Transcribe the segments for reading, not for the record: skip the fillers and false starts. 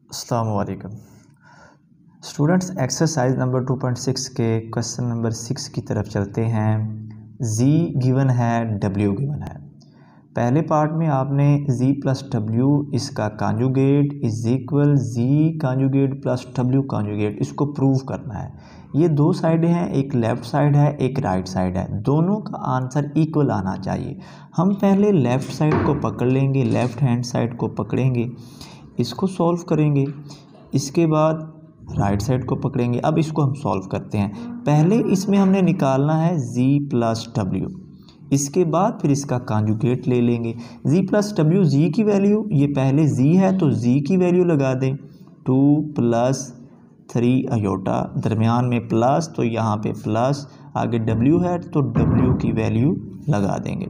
अस्सलाम वालेकुम students, exercise number 2.6 के क्वेश्चन नंबर 6 की तरफ चलते हैं। z गिवन है, w गिवन है। पहले पार्ट में आपने z प्लस w इसका conjugate is equal z conjugate plus w conjugate इसको प्रूव करना है। ये दो साइडें हैं, एक लेफ़्ट साइड है एक राइट साइड है, दोनों का आंसर इक्वल आना चाहिए। हम पहले लेफ़्ट साइड को पकड़ लेंगे, लेफ़्ट हैंड साइड को पकड़ेंगे, इसको सॉल्व करेंगे। इसके बाद राइट साइड को पकड़ेंगे। अब इसको हम सॉल्व करते हैं। पहले इसमें हमने निकालना है z प्लस डब्ल्यू, इसके बाद फिर इसका कांजुगेट ले लेंगे। z प्लस डब्ल्यू, z की वैल्यू ये पहले z है तो z की वैल्यू लगा दें 2 प्लस 3 अयोटा, दरमियान में प्लस तो यहाँ पे प्लस, आगे w है तो w की वैल्यू लगा देंगे।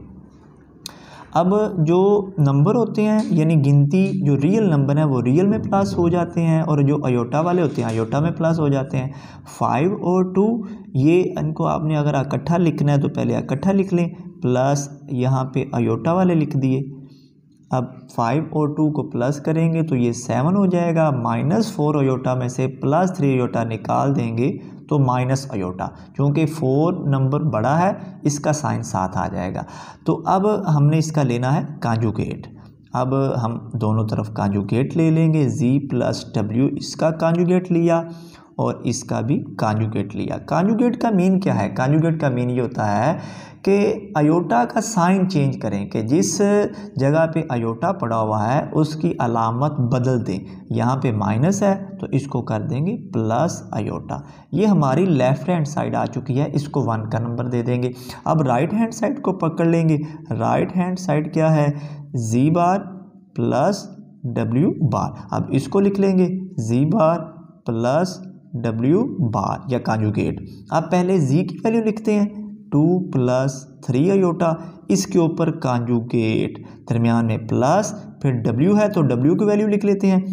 अब जो नंबर होते हैं यानी गिनती, जो रियल नंबर है वो रियल में प्लस हो जाते हैं और जो अयोटा वाले होते हैं अयोटा में प्लस हो जाते हैं। 5 और 2 ये इनको आपने अगर इकट्ठा लिखना है तो पहले इकट्ठा लिख लें, प्लस यहाँ पे अयोटा वाले लिख दिए। अब 5 और 2 को प्लस करेंगे तो ये 7 हो जाएगा। -4 अयोटा में से +3 अयोटा निकाल देंगे तो माइनस अयोटा, क्योंकि 4 नंबर बड़ा है इसका साइन साथ आ जाएगा। तो अब हमने इसका लेना है कांजुगेट। अब हम दोनों तरफ कांजुगेट ले लेंगे। z प्लस डब्ल्यू इसका कांजुगेट लिया और इसका भी कांजुगेट लिया। कांजुगेट का मीन क्या है? कांजुगेट का मीन ये होता है कि अयोटा का साइन चेंज करें, कि जिस जगह पे अयोटा पड़ा हुआ है उसकी अलामत बदल दें। यहाँ पे माइनस है तो इसको कर देंगे प्लस अयोटा। ये हमारी लेफ़्ट हैंड साइड आ चुकी है, इसको 1 का नंबर दे देंगे। अब राइट हैंड साइड को पकड़ लेंगे। राइट हैंड साइड क्या है? z bar plus w bar. अब इसको लिख लेंगे z bar plus w bar या कांजुगेट। अब पहले z की वैल्यू लिखते हैं 2 प्लस 3 अयोटा, इसके ऊपर कांजुगेट, दरमियान में प्लस, फिर w है तो w की वैल्यू लिख लेते हैं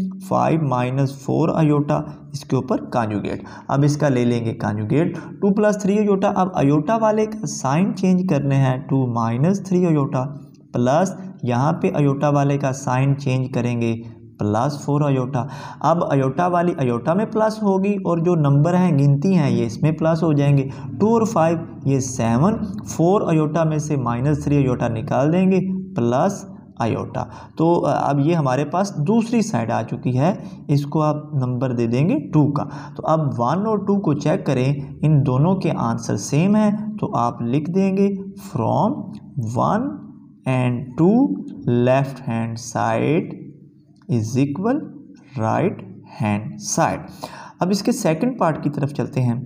5 - 4 अयोटा, इसके ऊपर कांजुगेट। अब इसका ले लेंगे कांजुगेट 2 प्लस 3 अयोटा। अब अयोटा वाले का साइन चेंज करने हैं, 2 - 3 अयोटा, प्लस यहाँ पे अयोटा वाले का साइन चेंज करेंगे +4 अयोटा। अब अयोटा वाली अयोटा में प्लस होगी और जो नंबर हैं गिनती हैं ये इसमें प्लस हो जाएंगे। 2 और 5 ये 7, 4 अयोटा में से -3 अयोटा निकाल देंगे प्लस अयोटा। तो अब ये हमारे पास दूसरी साइड आ चुकी है, इसको आप नंबर दे देंगे 2 का। तो अब 1 और 2 को चेक करें, इन दोनों के आंसर सेम है तो आप लिख देंगे from 1 and 2 left hand side is equal right hand side. अब इसके सेकंड पार्ट की तरफ चलते हैं।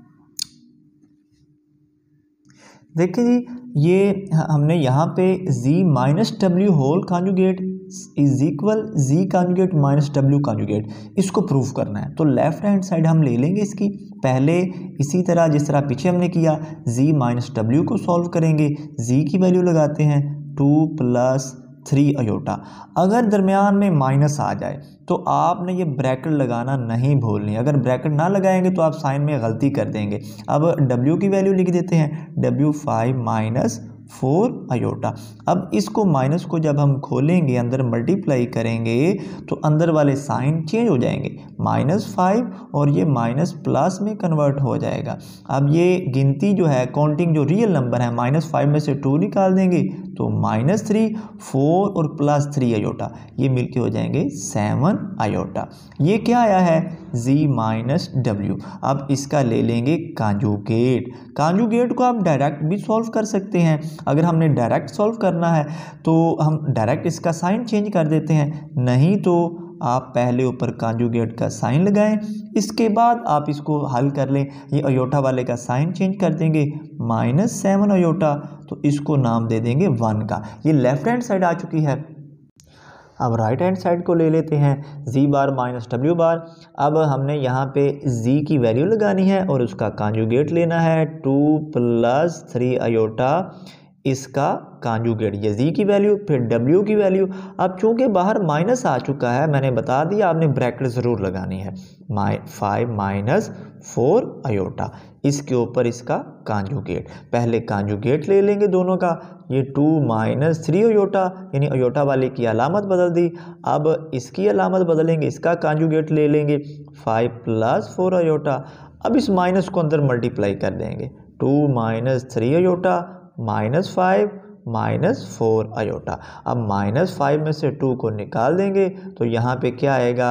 देखिए जी, ये हमने यहाँ पे z minus W whole conjugate is equal z conjugate minus w conjugate, इसको प्रूव करना है। तो लेफ्ट हैंड साइड हम ले लेंगे इसकी, पहले इसी तरह जिस तरह पीछे हमने किया z माइनस डब्ल्यू को सॉल्व करेंगे। z की वैल्यू लगाते हैं 2 प्लस 3 अयोटा। अगर दरमियान में माइनस आ जाए तो आपने ये ब्रैकेट लगाना नहीं भूलनी। अगर ब्रैकेट ना लगाएंगे तो आप साइन में गलती कर देंगे। अब w की वैल्यू लिख देते हैं w 5 - 4 अयोटा। अब इसको माइनस को जब हम खोलेंगे, अंदर मल्टीप्लाई करेंगे तो अंदर वाले साइन चेंज हो जाएंगे, -5 और ये माइनस प्लस में कन्वर्ट हो जाएगा। अब ये गिनती जो है, काउंटिंग जो रियल नंबर है, -5 में से 2 निकाल देंगे तो -3, 4 और +3 अयोटा, ये मिलके हो जाएंगे 7 अयोटा। ये क्या आया है? z minus W. अब इसका ले लेंगे कांजुगेट। कांजुगेट को आप डायरेक्ट भी सॉल्व कर सकते हैं। अगर हमने डायरेक्ट सॉल्व करना है तो हम डायरेक्ट इसका साइन चेंज कर देते हैं, नहीं तो आप पहले ऊपर कांजुगेट का साइन लगाएं, इसके बाद आप इसको हल कर लें। ये अयोटा वाले का साइन चेंज कर देंगे -7 अयोटा, तो इसको नाम दे देंगे 1 का। ये लेफ्ट हैंड साइड आ चुकी है। अब राइट हैंड साइड को ले लेते हैं z bar minus w bar. अब हमने यहाँ पे z की वैल्यू लगानी है और उसका कांजुगेट लेना है 2 प्लस 3 अयोटा, इसका कांजुगेट, ये जी की वैल्यू फिर डब्ल्यू की वैल्यू। अब चूंकि बाहर माइनस आ चुका है, मैंने बता दिया आपने ब्रैकेट ज़रूर लगानी है, 5 माइनस 4 अयोटा, इसके ऊपर इसका कांजुगेट। पहले कांजुगेट ले लेंगे दोनों का, ये 2 माइनस 3 अयोटा, यानी अयोटा वाले की अलामत बदल दी। अब इसकी अलामत बदलेंगे, इसका कांजुगेट ले लेंगे 5 प्लस 4 अयोटा। अब इस माइनस को अंदर मल्टीप्लाई कर देंगे, 2 minus 3 iota minus 5 minus 4 iota. अब माइनस 5 में से 2 को निकाल देंगे तो यहाँ पे क्या आएगा,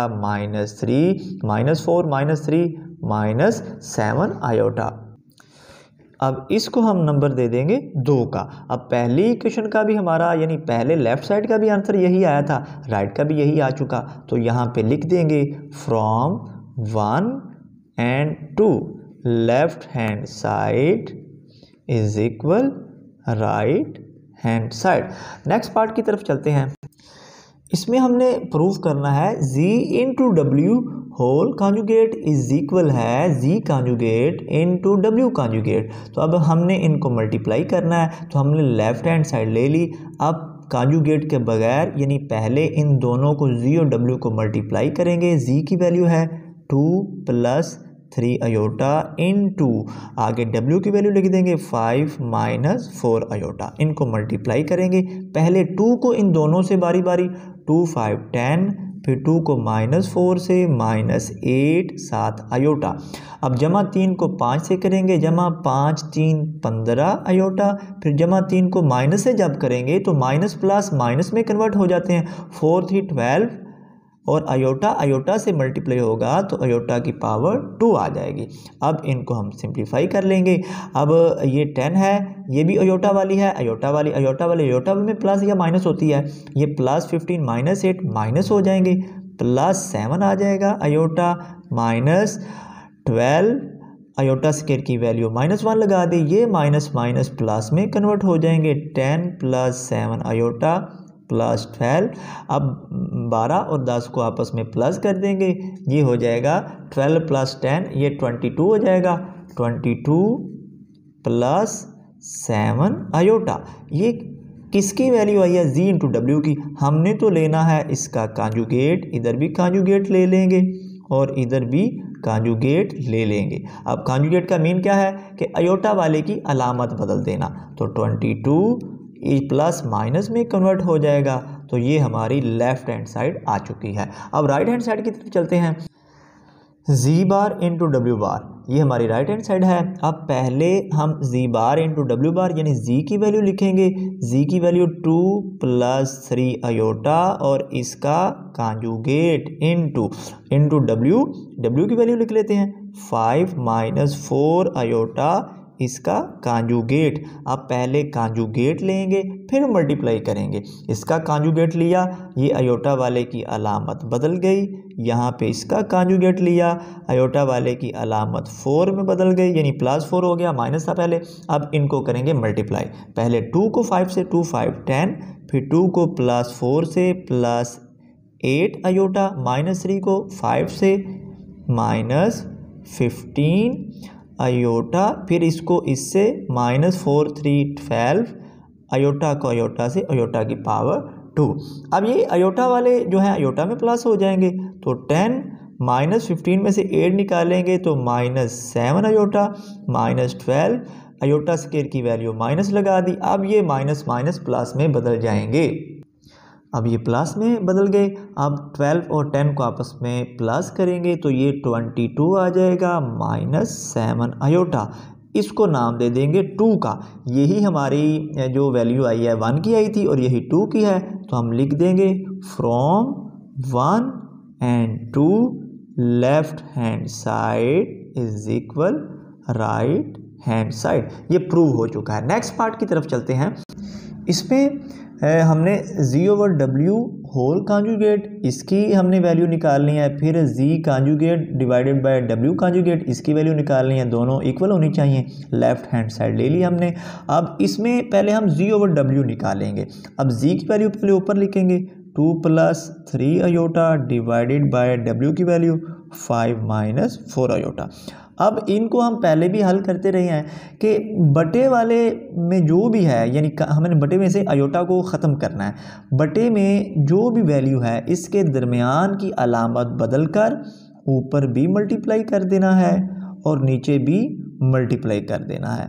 -3 माइनस 4 माइनस 3 माइनस 7 अयोटा। अब इसको हम नंबर दे देंगे 2 का। अब पहली इक्वेशन का भी हमारा यानी पहले लेफ्ट साइड का भी आंसर यही आया था, राइट का भी यही आ चुका, तो यहाँ पे लिख देंगे from 1 and 2 left hand side is equal right hand side. Next part की तरफ चलते हैं। इसमें हमने प्रूव करना है z into W whole conjugate is equal है z conjugate into W conjugate. तो अब हमने इनको मल्टीप्लाई करना है, तो हमने लेफ्ट हैंड साइड ले ली। अब कांजुगेट के बगैर यानी पहले इन दोनों को z और w को मल्टीप्लाई करेंगे, z की वैल्यू है 2 प्लस 3 अयोटा इनटू आगे w की वैल्यू लिख देंगे 5 माइनस 4 अयोटा। इनको मल्टीप्लाई करेंगे, पहले 2 को इन दोनों से बारी बारी, 2 5 10, फिर 2 को -4 से -8 7 अयोटा। अब जमा 3 को 5 से करेंगे, जमा 5 3 15 अयोटा। फिर जमा 3 को माइनस से जब करेंगे तो माइनस प्लस माइनस में कन्वर्ट हो जाते हैं, 4 3 12 और अयोटा अयोटा से मल्टीप्लाई होगा तो अयोटा की पावर 2 आ जाएगी। अब इनको हम सिंप्लीफाई कर लेंगे। अब ये 10 है, ये भी अयोटा वाली है, अयोटा वाली अयोटा में प्लस या माइनस होती है, ये प्लस 15 माइनस 8 माइनस हो जाएंगे, प्लस 7 आ जाएगा अयोटा माइनस 12 अयोटा स्क्वायर की वैल्यू -1 लगा दी, ये माइनस माइनस प्लस में कन्वर्ट हो जाएंगे, 10 प्लस 7 अयोटा प्लस 12। अब 12 और 10 को आपस में प्लस कर देंगे, ये हो जाएगा 12 प्लस 10, ये 22 हो जाएगा, 22 प्लस 7 अयोटा। ये किसकी वैल्यू आई है, z इंटू डब्ल्यू की। हमने तो लेना है इसका कांजुगेट, इधर भी कांजुगेट ले लेंगे और इधर भी कांजुगेट ले लेंगे। अब कांजुगेट का मीन क्या है कि अयोटा वाले की अलामत बदल देना, तो 22 प्लस माइनस में कन्वर्ट हो जाएगा। तो ये हमारी लेफ्ट हैंड साइड आ चुकी है। अब राइट हैंड साइड की तरफ चलते हैं, z bar into W bar, ये हमारी राइट हैंड साइड है। अब पहले हम z bar into W bar यानी z की वैल्यू लिखेंगे, z की वैल्यू 2 प्लस 3 अयोटा और इसका कांजुगेट इंटू डब्ल्यू की वैल्यू लिख लेते हैं 5 माइनस 4 अयोटा इसका कांजुगेट। अब पहले कांजुगेट लेंगे फिर मल्टीप्लाई करेंगे, इसका कांजुगेट लिया, ये अयोटा वाले की अलामत बदल गई, यहाँ पे इसका कांजुगेट लिया, अयोटा वाले की अलामत 4 में बदल गई, यानी +4 हो गया, माइनस था पहले। अब इनको करेंगे मल्टीप्लाई, पहले 2 को 5 से 2 5 10, फिर 2 को +4 से +8 अयोटा, -3 को 5 से -15 अयोटा, फिर इसको इससे -4 3 12 अयोटा को अयोटा से अयोटा की पावर 2। अब ये अयोटा वाले जो हैं अयोटा में प्लस हो जाएंगे, तो 10 -15 में से 8 निकालेंगे तो -7 अयोटा, -12 अयोटा स्क्वायर की वैल्यू माइनस लगा दी। अब ये माइनस माइनस प्लस में बदल जाएंगे, अब ये प्लस में बदल गए। अब 12 और 10 को आपस में प्लस करेंगे तो ये 22 आ जाएगा, -7 अयोटा। इसको नाम दे देंगे 2 का। यही हमारी जो वैल्यू आई है 1 की आई थी और यही 2 की है, तो हम लिख देंगे from 1 and 2 left hand side is equal right hand side. ये प्रूव हो चुका है। नेक्स्ट पार्ट की तरफ चलते हैं। इसमें हमने z over w whole conjugate, इसकी हमने वैल्यू निकालनी है, फिर z conjugate divided by w conjugate, इसकी वैल्यू निकालनी है, दोनों इक्वल होनी चाहिए। लेफ्ट हैंड साइड ले ली हमने। अब इसमें पहले हम z ओवर w निकालेंगे। अब z की वैल्यू पहले ऊपर लिखेंगे, 2 plus 3 iota divided by w की वैल्यू 5 माइनस 4 अयोटा। अब इनको हम पहले भी हल करते रहे हैं कि बटे वाले में जो भी है, यानी हमें बटे में से आयोटा को ख़त्म करना है। बटे में जो भी वैल्यू है इसके दरमियान की अलामत बदल कर ऊपर भी मल्टीप्लाई कर देना है और नीचे भी मल्टीप्लाई कर देना है।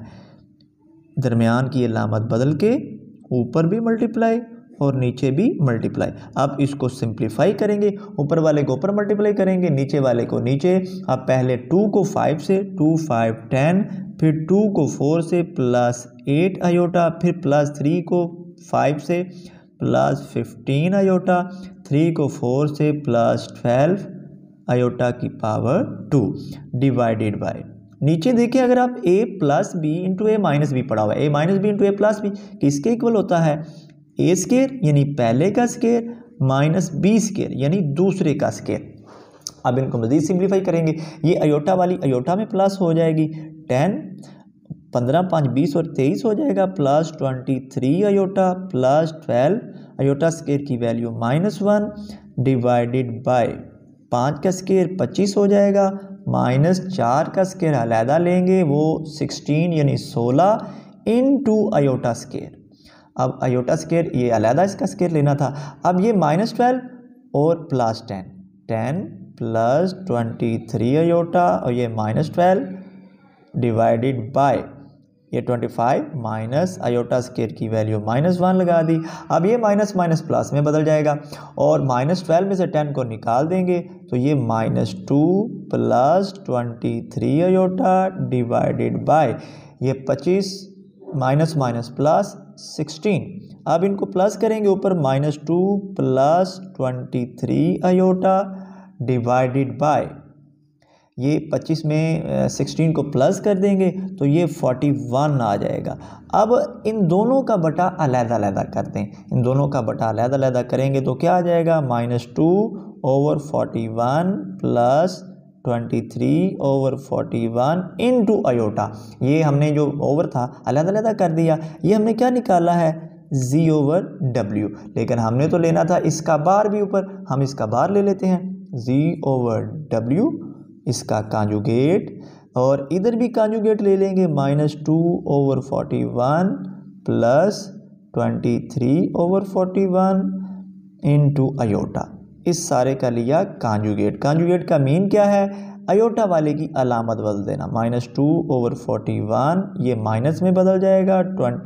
दरमियान की अलामत बदल के ऊपर भी मल्टीप्लाई और नीचे भी मल्टीप्लाई। अब इसको सिंप्लीफाई करेंगे, ऊपर वाले को ऊपर मल्टीप्लाई करेंगे, नीचे वाले को नीचे। अब पहले 2 को 5 से, 2 5 10, फिर 2 को 4 से प्लस 8 आयोटा, फिर प्लस 3 को 5 से प्लस 15 आयोटा, 3 को 4 से प्लस 12 आयोटा की पावर 2 डिवाइडेड बाय। नीचे देखिए अगर आप a plus B into A minus B पढ़ा हुआ है, a minus B into A plus B किसके इक्वल होता है? ए स्केयर यानी पहले का स्केयर माइनस बी स्केयर यानी दूसरे का स्केयर। अब इनको मज़ीद सिंप्लीफाई करेंगे, ये अयोटा वाली अयोटा में प्लस हो जाएगी 10, 15 5 20 और 23 हो जाएगा plus 23 iota plus 12 iota square की वैल्यू -1 डिवाइडेड बाय 5 का स्केयर 25 हो जाएगा, -4 का स्केयर अलहदा लेंगे वो 16 यानी 16 इनटू अयोटा स्केयर। अब अयोटा स्केयर ये अलहदा इसका स्केयर लेना था। अब ये -12 और प्लस 10 प्लस 23 अयोटा और ये -12 डिवाइडेड बाय ये 25 माइनस अयोटा स्केयर की वैल्यू -1 लगा दी। अब ये माइनस माइनस प्लस में बदल जाएगा और -12 में से 10 को निकाल देंगे तो ये -2 प्लस 23 अयोटा डिवाइडेड बाय ये 25 माइनस माइनस प्लस 16। अब इनको प्लस करेंगे ऊपर -2 प्लस 23 अयोटा डिवाइडेड बाय ये 25 में 16 को प्लस कर देंगे तो ये 41 आ जाएगा। अब इन दोनों का बटा अलहदा कर दें, इन दोनों का बटा अलहदा करेंगे तो क्या आ जाएगा? -2 over 41 plus 23 over 41 into iota. ये हमने जो ओवर था अलहदा कर दिया, ये हमने क्या निकाला है? z ओवर w, लेकिन हमने तो लेना था इसका बार भी ऊपर, हम इसका बार ले लेते हैं z ओवर w इसका कांजुगेट और इधर भी कांजुगेट ले लेंगे -2 over 41 plus 23 over 41 into iota. इस सारे का लिया कांजुगेट। कांजुगेट का मीन क्या है? अयोटा वाले की अलामत बदल देना। -2 ओवर 41 ये माइनस में बदल जाएगा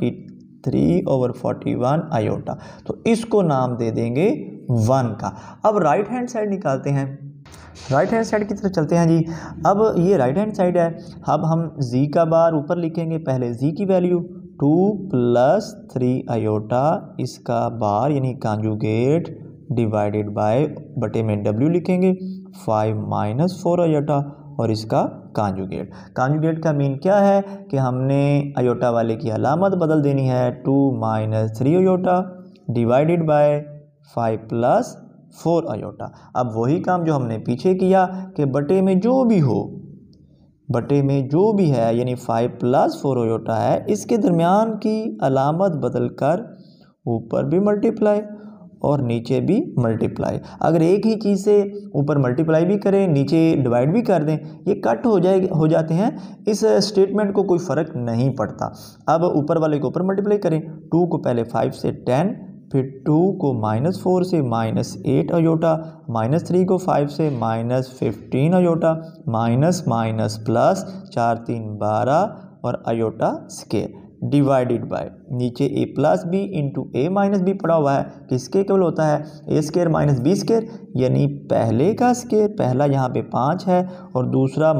23 ओवर 41 अयोटा, तो इसको नाम दे देंगे 1 का। अब राइट हैंड साइड निकालते हैं, राइट हैंड साइड की तरफ चलते हैं जी। अब ये राइट हैंड साइड है, अब हम z का बार ऊपर लिखेंगे, पहले z की वैल्यू 2 प्लस 3 अयोटा इसका बार यानी कांजुगेट डिवाइडेड बाय बटे में w लिखेंगे 5 माइनस 4 अयोटा और इसका कांजुगेट। कांजुगेट का मीन क्या है कि हमने अयोटा वाले की अलामत बदल देनी है 2 minus 3 iota divided by 5 plus 4 iota. अब वही काम जो हमने पीछे किया कि बटे में जो भी हो, बटे में जो भी है यानी 5 प्लस 4 अयोटा है इसके दरमियान की अलामत बदलकर ऊपर भी मल्टीप्लाई और नीचे भी मल्टीप्लाई। अगर एक ही चीज़ से ऊपर मल्टीप्लाई भी करें नीचे डिवाइड भी कर दें ये कट हो जाते हैं, इस स्टेटमेंट को कोई फ़र्क नहीं पड़ता। अब ऊपर वाले को ऊपर मल्टीप्लाई करें, 2 को पहले 5 से 10, फिर 2 को -4 से -8 अयोटा, -3 को 5 से -15 अयोटा, माइनस माइनस प्लस 4 3 12 और अयोटा स्केयर डिवाइडेड बाय नीचे a plus B into A minus B पड़ा हुआ है, किसके केवल होता है? a square minus B square यानी पहले का स्केयर, पहला यहाँ पे 5 है और दूसरा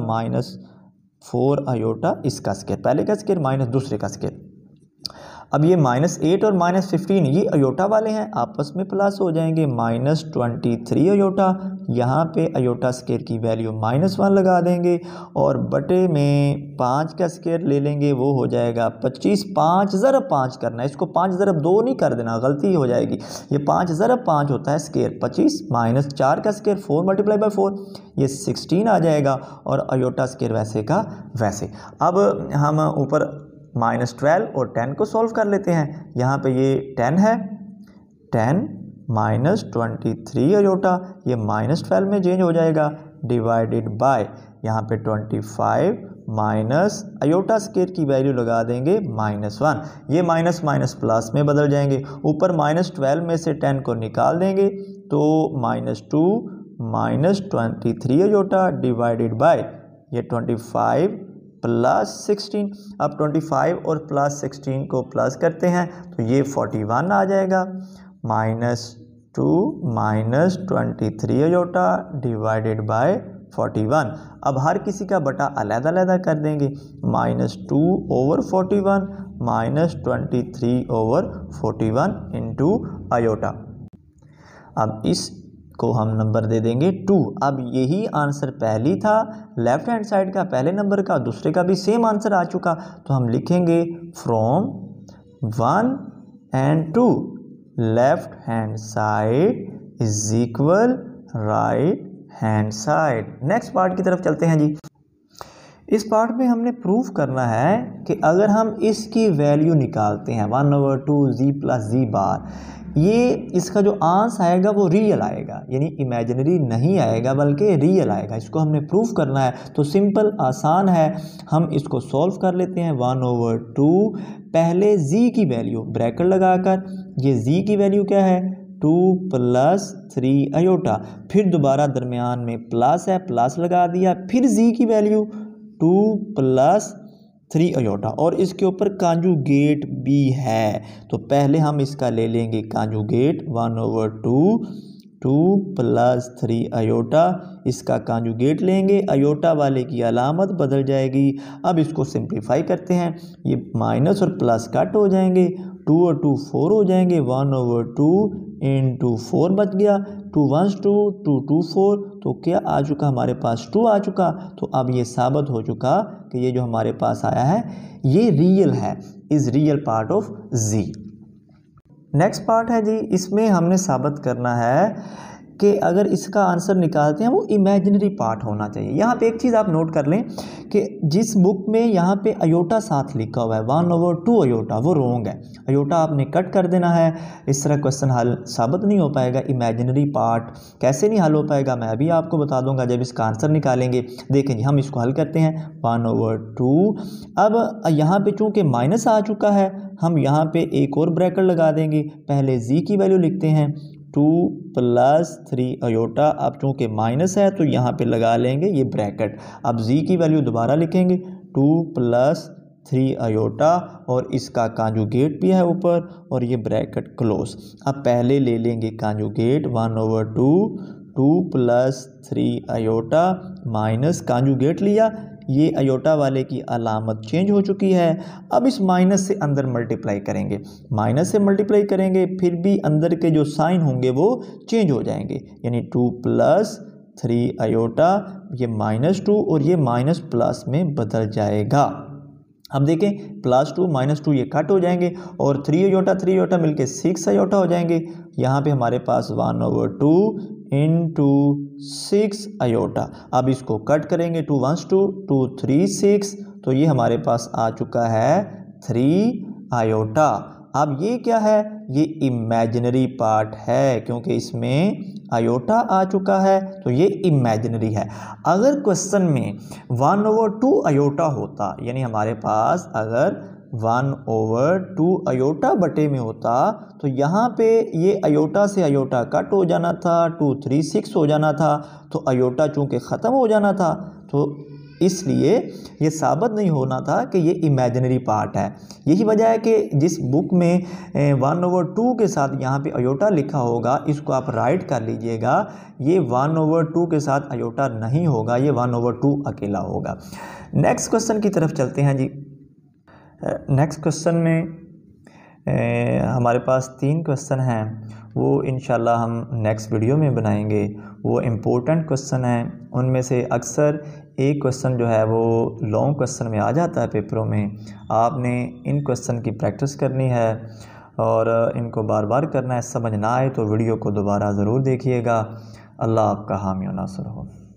-4 अयोटा इसका स्केयर, पहले का स्केयर माइनस दूसरे का स्केयर। अब ये -8 और -15 ये अयोटा वाले हैं, आपस में प्लस हो जाएंगे, -23 अयोटा, यहाँ पे अयोटा स्केयर की वैल्यू -1 लगा देंगे और बटे में 5 का स्केयर ले लेंगे, वो हो जाएगा 25। 5 ज़रब 5 करना है, इसको 5 ज़रब 2 नहीं कर देना, गलती हो जाएगी। ये 5 ज़रब 5 होता है स्केयर 25, -4 का स्केयर 4 मल्टीप्लाई बाय 4 ये 16 आ जाएगा और अयोटा स्केयर वैसे का वैसे। अब हम ऊपर -12 और 10 को सॉल्व कर लेते हैं। यहाँ पे ये 10 है, 10 माइनस 23 अयोटा, ये माइनस 12 में चेंज हो जाएगा, डिवाइडेड बाय यहाँ पे 25 माइनस अयोटा स्केयर की वैल्यू लगा देंगे -1, ये माइनस माइनस प्लस में बदल जाएंगे, ऊपर -12 में से 10 को निकाल देंगे तो -2 माइनस 23 अयोटा डिवाइडेड बाय ये 25 प्लस 16। अब 25 और प्लस 16 को प्लस करते हैं तो ये 41 आ जाएगा, -2 माइनस 23 अयोटा डिवाइडेड बाय 41। अब हर किसी का बटा अलग-अलग कर देंगे, -2 over 41 minus 23 over 41 into iota. अब इसको हम नंबर दे देंगे 2। अब यही आंसर पहली था लेफ्ट हैंड साइड का, पहले नंबर का, दूसरे का भी सेम आंसर आ चुका, तो हम लिखेंगे from 1 and 2 left hand side is equal right hand side. Next part की तरफ चलते हैं जी। इस पार्ट में हमने प्रूफ करना है कि अगर हम इसकी वैल्यू निकालते हैं 1/2 z प्लस z बार, ये इसका जो आंसर आएगा वो रियल आएगा, यानी इमेजिनरी नहीं आएगा बल्कि रियल आएगा। इसको हमने प्रूफ करना है तो सिंपल आसान है, हम इसको सॉल्व कर लेते हैं। 1/2 पहले z की वैल्यू ब्रैकेट लगाकर, ये z की वैल्यू क्या है 2 प्लस 3 अयोटा, फिर दोबारा दरमियान में प्लस है, प्लस लगा दिया, फिर z की वैल्यू 2 प्लस 3 अयोटा और इसके ऊपर कांजुगेट भी है, तो पहले हम इसका ले लेंगे कांजुगेट 1/2 2 प्लस 3 अयोटा, इसका कांजुगेट लेंगे, अयोटा वाले की अलामत बदल जाएगी। अब इसको सिंप्लीफाई करते हैं, ये माइनस और प्लस कट हो जाएंगे, 2 और 2 4 हो जाएंगे, 1/2 इंटू 4 बच गया, 2 1 2 2 2 4, तो क्या आ चुका हमारे पास 2 आ चुका। तो अब ये साबित हो चुका कि ये जो हमारे पास आया है ये रियल है, is real part of z। Next part है जी, इसमें हमने साबित करना है कि अगर इसका आंसर निकालते हैं वो इमेजिनरी पार्ट होना चाहिए। यहाँ पे एक चीज़ आप नोट कर लें कि जिस बुक में यहाँ पे अयोटा साथ लिखा हुआ है 1/2 अयोटा, वो रोंग है, अयोटा आपने कट कर देना है, इस तरह क्वेश्चन हल साबित नहीं हो पाएगा। इमेजिनरी पार्ट कैसे नहीं हल हो पाएगा मैं अभी आपको बता दूंगा जब इसका आंसर निकालेंगे। देखें जी, हम इसको हल करते हैं 1/2। अब यहाँ पे चूँकि माइनस आ चुका है, हम यहाँ पे एक और ब्रैकेट लगा देंगे, पहले z की वैल्यू लिखते हैं 2 प्लस 3 अयोटा, अब चूँकि माइनस है तो यहाँ पे लगा लेंगे ये ब्रैकेट। अब z की वैल्यू दोबारा लिखेंगे 2 प्लस 3 अयोटा और इसका कांजुगेट भी है ऊपर और ये ब्रैकेट क्लोज। अब पहले ले लेंगे conjugate 1/2 2 plus 3 iota minus conjugate लिया, ये अयोटा वाले की अलामत चेंज हो चुकी है। अब इस माइनस से अंदर मल्टीप्लाई करेंगे, माइनस से मल्टीप्लाई करेंगे फिर भी अंदर के जो साइन होंगे वो चेंज हो जाएंगे, यानी 2 प्लस 3 अयोटा, ये -2 और ये माइनस प्लस में बदल जाएगा। अब देखें +2 -2 ये कट हो जाएंगे और 3 अयोटा मिलके 6 अयोटा हो जाएंगे। यहाँ पे हमारे पास 1/2 इंटू 6 अयोटा। अब इसको कट करेंगे, 2 1 2 2 3 6, तो ये हमारे पास आ चुका है 3 अयोटा। अब ये क्या है, ये इमेजिनरी पार्ट है क्योंकि इसमें अयोटा आ चुका है तो ये इमेजिनरी है। अगर क्वेश्चन में 1/2 अयोटा होता, यानी हमारे पास अगर 1/2 अयोटा बटे में होता तो यहाँ पे ये अयोटा से अयोटा कट हो जाना था, 2 3 6 हो जाना था, तो अयोटा चूँकि ख़त्म हो जाना था, तो इसलिए ये साबित नहीं होना था कि ये इमेजिनरी पार्ट है। यही वजह है कि जिस बुक में 1/2 के साथ यहाँ पे अयोटा लिखा होगा, इसको आप राइट कर लीजिएगा, ये 1/2 के साथ अयोटा नहीं होगा, ये 1/2 अकेला होगा। नेक्स्ट क्वेश्चन की तरफ चलते हैं जी। नेक्स्ट क्वेश्चन में हमारे पास 3 क्वेश्चन हैं, वो इंशाल्लाह हम नेक्स्ट वीडियो में बनाएंगे। वो इम्पोर्टेंट क्वेश्चन हैं, उनमें से अक्सर एक क्वेश्चन जो है वो लॉन्ग क्वेश्चन में आ जाता है पेपरों में। आपने इन क्वेश्चन की प्रैक्टिस करनी है और इनको बार बार करना है। समझ ना आए तो वीडियो को दोबारा ज़रूर देखिएगा। अल्लाह आपका हामी और नासर हो।